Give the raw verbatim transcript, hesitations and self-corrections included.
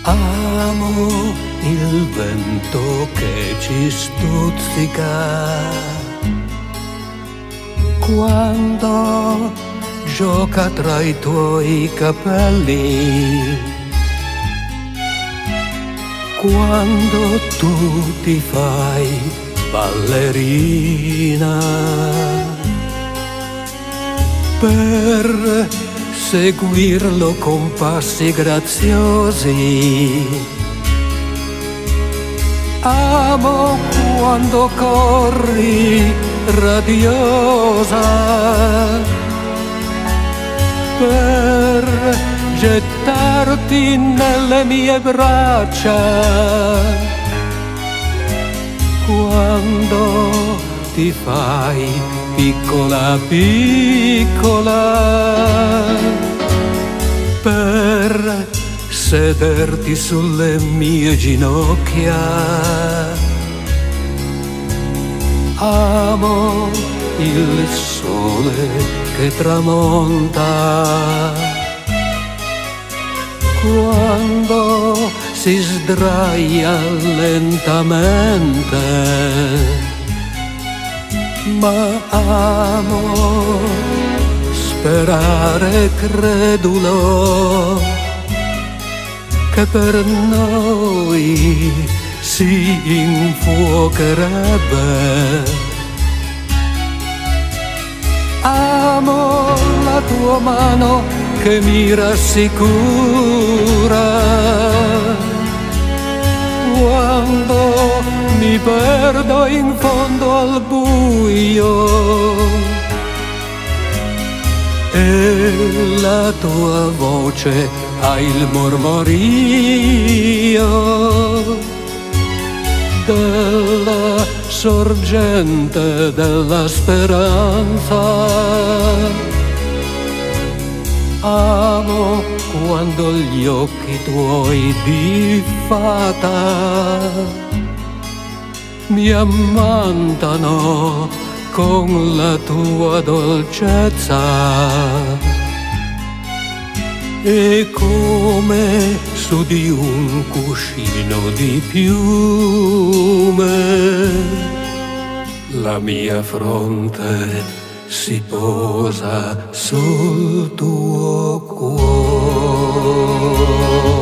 Amo il vento che ci stuzzica quando gioca tra i tuoi capelli, quando tu ti fai ballerina per seguirlo con passi graziosi. Amo quando corri radiosa per gettarti nelle mie braccia, quando ti fai piccola piccola per sederti sulle mie ginocchia. Amo il sole che tramonta quando si sdraia lentamente, ma amo sperare credulo che per noi si infuocherebbe. Amo la tua mano che mi rassicura quando mi perdo in fondo al buio, e la tua voce ha il mormorio della sorgente della speranza. Amo quando gli occhi tuoi di fata mi ammantano con la tua dolcezza, e come su di un cuscino di piume la mia fronte si posa sul tuo cuore.